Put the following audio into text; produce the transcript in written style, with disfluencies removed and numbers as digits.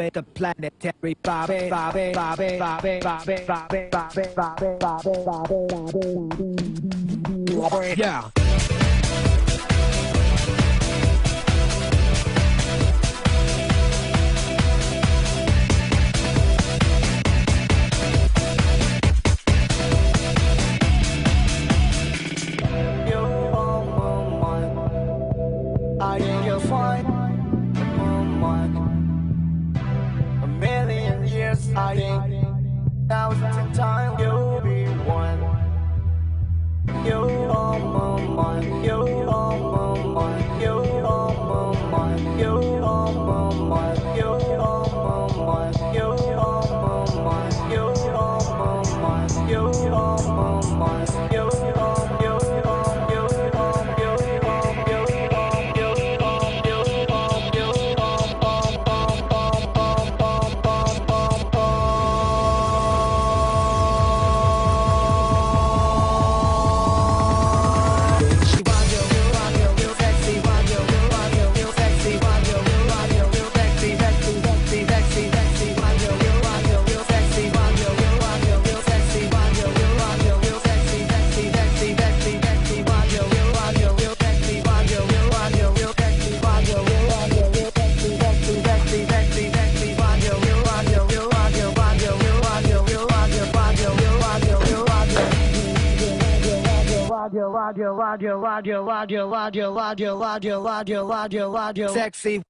interplanetary Bobby, Bobby, Bobby, Bobby, Bobby, Bobby, Bobby, Bobby, Bobby, yeah. I think you'll find a million years. I think thousands of times you'll be one. You're on my mind. You're on my mind. You're on my mind. You're on my mind. You're on my mind. You're on my mind. You're on my mind. You're on my mind. You're sexy.